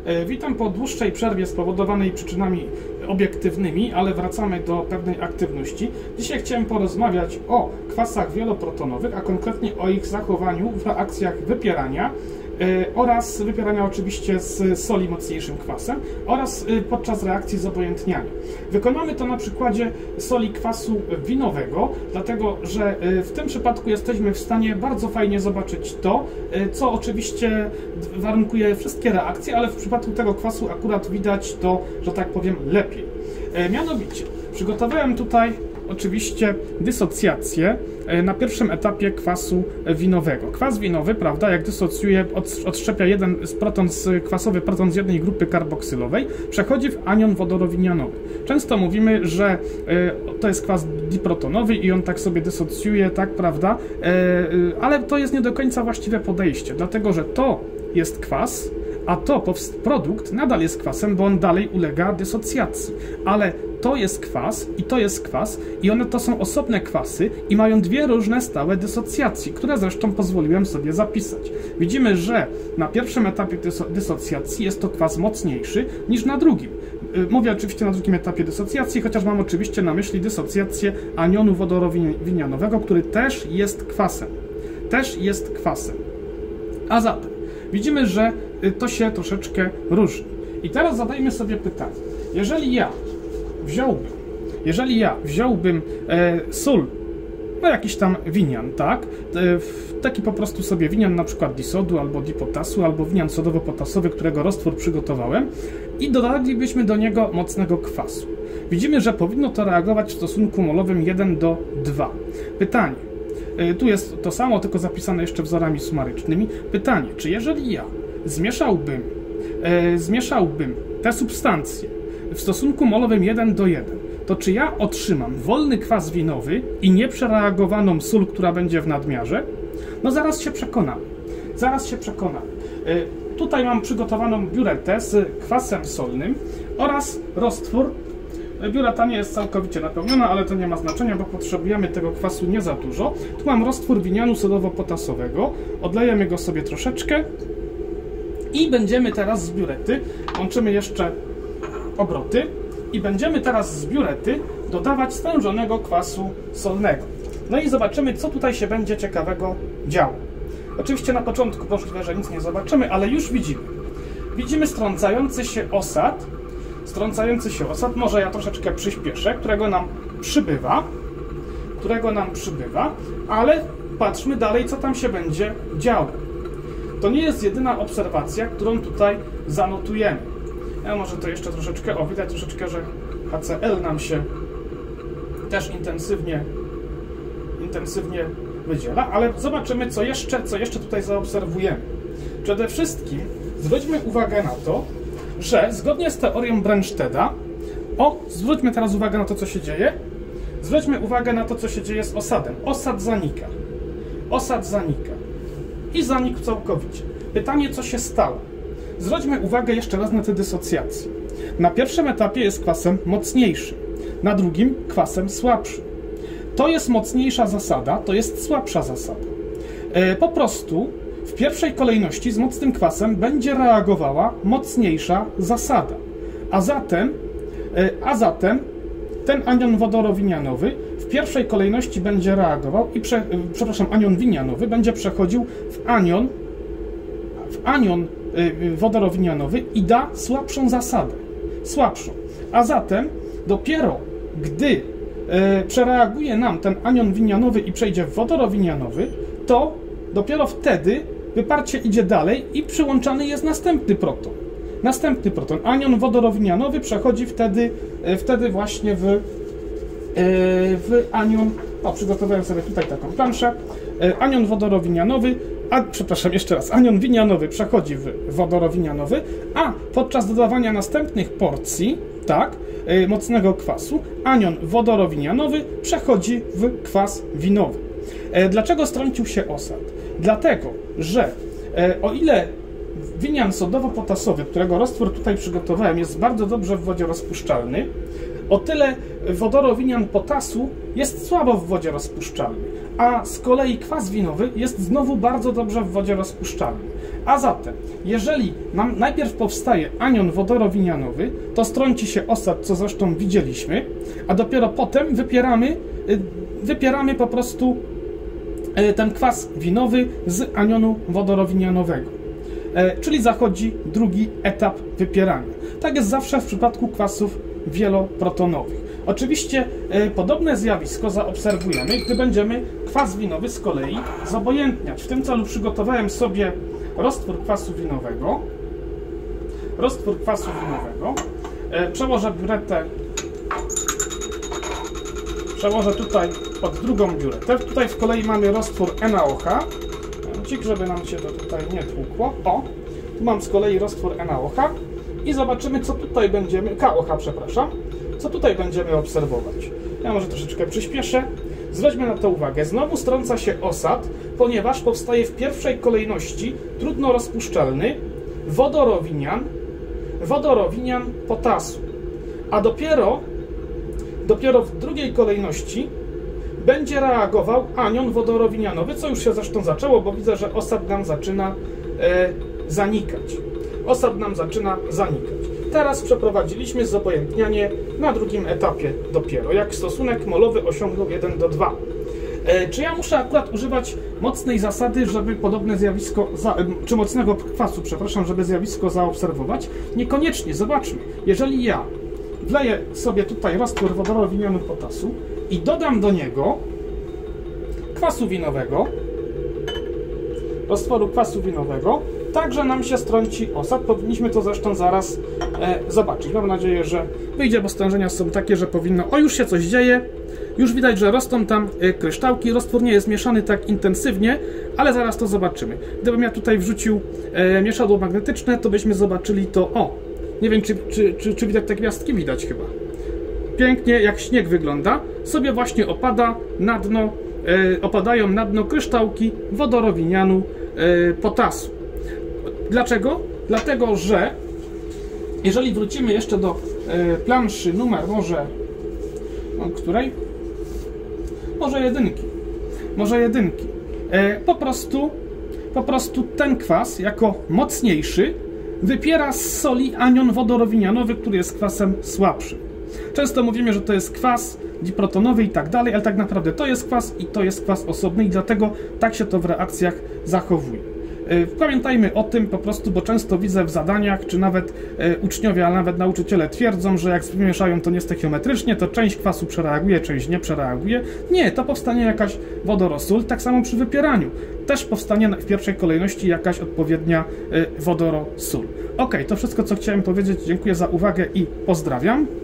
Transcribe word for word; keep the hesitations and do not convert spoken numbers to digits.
Witam po dłuższej przerwie spowodowanej przyczynami obiektywnymi, ale wracamy do pewnej aktywności. Dzisiaj chciałem porozmawiać o kwasach wieloprotonowych, a konkretnie o ich zachowaniu w reakcjach wypierania oraz wypierania oczywiście z soli mocniejszym kwasem oraz podczas reakcji zobojętniania. Wykonamy to na przykładzie soli kwasu winowego, dlatego że w tym przypadku jesteśmy w stanie bardzo fajnie zobaczyć to, co oczywiście warunkuje wszystkie reakcje, ale w przypadku tego kwasu akurat widać to, że tak powiem, lepiej. Mianowicie przygotowałem tutaj oczywiście dysocjację na pierwszym etapie kwasu winowego. Kwas winowy, prawda, jak dysocjuje, odszczepia jeden proton z kwasowy proton z jednej grupy karboksylowej, przechodzi w anion wodorowinianowy. Często mówimy, że to jest kwas diprotonowy i on tak sobie dysocjuje, tak, prawda, ale to jest nie do końca właściwe podejście, dlatego że to jest kwas, a to produkt nadal jest kwasem, bo on dalej ulega dysocjacji. Ale to jest kwas i to jest kwas i one to są osobne kwasy i mają dwie różne stałe dysocjacji, które zresztą pozwoliłem sobie zapisać. Widzimy, że na pierwszym etapie dysocjacji jest to kwas mocniejszy niż na drugim. Mówię oczywiście na drugim etapie dysocjacji, chociaż mam oczywiście na myśli dysocjację anionu wodorowinianowego, który też jest kwasem. Też jest kwasem. A zatem widzimy, że to się troszeczkę różni. I teraz zadajmy sobie pytanie. Jeżeli ja wziąłbym, jeżeli ja wziąłbym e, sól, no jakiś tam winian, tak? E, taki po prostu sobie winian, na przykład disodu albo dipotasu, albo winian sodowo-potasowy, którego roztwór przygotowałem i dodalibyśmy do niego mocnego kwasu. Widzimy, że powinno to reagować w stosunku molowym jeden do dwóch. Pytanie. Tu jest to samo, tylko zapisane jeszcze wzorami sumarycznymi. Pytanie, czy jeżeli ja zmieszałbym, e, zmieszałbym te substancje w stosunku molowym jeden do jednego, to czy ja otrzymam wolny kwas winowy i nieprzereagowaną sól, która będzie w nadmiarze? No zaraz się przekonamy. Zaraz się przekonamy. E, tutaj mam przygotowaną biuretę z kwasem solnym oraz roztwór. Biureta nie jest całkowicie napełniona, ale to nie ma znaczenia, bo potrzebujemy tego kwasu nie za dużo. Tu mam roztwór winianu sodowo-potasowego. Odlejemy go sobie troszeczkę i będziemy teraz z biurety, łączymy jeszcze obroty i będziemy teraz z biurety dodawać stężonego kwasu solnego. No i zobaczymy, co tutaj się będzie ciekawego działo. Oczywiście na początku możliwe, że nic nie zobaczymy, ale już widzimy. Widzimy strącający się osad, strącający się osad, może ja troszeczkę przyspieszę, którego nam przybywa, którego nam przybywa, ale patrzmy dalej, co tam się będzie działo. To nie jest jedyna obserwacja, którą tutaj zanotujemy. Ja może to jeszcze troszeczkę, o widać troszeczkę, że H C L nam się też intensywnie, intensywnie wydziela, ale zobaczymy, co jeszcze, co jeszcze tutaj zaobserwujemy. Przede wszystkim zwróćmy uwagę na to, że zgodnie z teorią Brennstedta, o, zwróćmy teraz uwagę na to, co się dzieje. Zwróćmy uwagę na to, co się dzieje z osadem. Osad zanika. Osad zanika. I zanikł całkowicie. Pytanie, co się stało? Zwróćmy uwagę jeszcze raz na te dysocjacje. Na pierwszym etapie jest kwasem mocniejszym, na drugim kwasem słabszym. To jest mocniejsza zasada, to jest słabsza zasada. E, po prostu w pierwszej kolejności z mocnym kwasem będzie reagowała mocniejsza zasada. A zatem, a zatem ten anion wodorowinianowy w pierwszej kolejności będzie reagował i, prze, przepraszam, anion winianowy będzie przechodził w anion, w anion wodorowinianowy i da słabszą zasadę. Słabszą. A zatem dopiero gdy e, przereaguje nam ten anion winianowy i przejdzie w wodorowinianowy, to dopiero wtedy wyparcie idzie dalej i przyłączany jest następny proton. Następny proton. Anion wodorowinianowy przechodzi wtedy, wtedy właśnie w, w anion... O, przygotowałem sobie tutaj taką planszę. Anion wodorowinianowy, a przepraszam, jeszcze raz. Anion winianowy przechodzi w wodorowinianowy, a podczas dodawania następnych porcji, tak, mocnego kwasu, anion wodorowinianowy przechodzi w kwas winowy. Dlaczego strącił się osad? Dlatego, że e, o ile winian sodowo-potasowy, którego roztwór tutaj przygotowałem, jest bardzo dobrze w wodzie rozpuszczalny, o tyle wodorowinian potasu jest słabo w wodzie rozpuszczalny, a z kolei kwas winowy jest znowu bardzo dobrze w wodzie rozpuszczalny. A zatem, jeżeli nam najpierw powstaje anion wodorowinianowy, to strąci się osad, co zresztą widzieliśmy, a dopiero potem wypieramy, wypieramy po prostu ten kwas winowy z anionu wodorowinianowego. Czyli zachodzi drugi etap wypierania. Tak jest zawsze w przypadku kwasów wieloprotonowych. Oczywiście e, podobne zjawisko zaobserwujemy, gdy będziemy kwas winowy z kolei zobojętniać. W tym celu przygotowałem sobie roztwór kwasu winowego. Roztwór kwasu winowego. E, przełożę biuretę. Przełożę tutaj pod drugą biuretę. Tutaj z kolei mamy roztwór N A O H. Cik, żeby nam się to tutaj nie tłukło. O, tu mam z kolei roztwór N A O H i zobaczymy, co tutaj będziemy, K O H, przepraszam, co tutaj będziemy obserwować. Ja może troszeczkę przyspieszę. Zwróćmy na to uwagę. Znowu strąca się osad, ponieważ powstaje w pierwszej kolejności trudno rozpuszczalny wodorowinian, wodorowinian potasu. A dopiero, dopiero w drugiej kolejności będzie reagował anion wodorowinianowy, co już się zresztą zaczęło, bo widzę, że osad nam zaczyna e, zanikać. Osad nam zaczyna zanikać. Teraz przeprowadziliśmy zobojętnianie na drugim etapie dopiero, jak stosunek molowy osiągnął jeden do dwóch. E, czy ja muszę akurat używać mocnej zasady, żeby podobne zjawisko, za, czy mocnego kwasu, przepraszam, żeby zjawisko zaobserwować? Niekoniecznie. Zobaczmy, jeżeli ja wleję sobie tutaj roztwór wodorowinianu potasu i dodam do niego kwasu winowego, roztworu kwasu winowego, także nam się strąci osad. Powinniśmy to zresztą zaraz e, zobaczyć. Mam nadzieję, że wyjdzie, bo stężenia są takie, że powinno... O, już się coś dzieje. Już widać, że rosną tam e, kryształki. Roztwór nie jest mieszany tak intensywnie, ale zaraz to zobaczymy. Gdybym ja tutaj wrzucił e, mieszadło magnetyczne, to byśmy zobaczyli to... O! Nie wiem, czy, czy, czy, czy widać te gwiazdki? Widać chyba. Pięknie, jak śnieg wygląda. Sobie właśnie opada na dno, e, opadają na dno kryształki wodorowinianu e, potasu. Dlaczego? Dlatego, że jeżeli wrócimy jeszcze do e, planszy numer może no, której? Może jedynki. Może jedynki. E, po prostu po prostu ten kwas jako mocniejszy wypiera z soli anion wodorowinianowy, który jest kwasem słabszym. Często mówimy, że to jest kwas diprotonowy i tak dalej, ale tak naprawdę to jest kwas i to jest kwas osobny i dlatego tak się to w reakcjach zachowuje. Pamiętajmy o tym po prostu, bo często widzę w zadaniach, czy nawet e, uczniowie, a nawet nauczyciele twierdzą, że jak wymieszają to niestechiometrycznie, to część kwasu przereaguje, część nie przereaguje. Nie, to powstanie jakaś wodorosól, tak samo przy wypieraniu. Też powstanie w pierwszej kolejności jakaś odpowiednia e, wodorosól. Ok, to wszystko, co chciałem powiedzieć. Dziękuję za uwagę i pozdrawiam.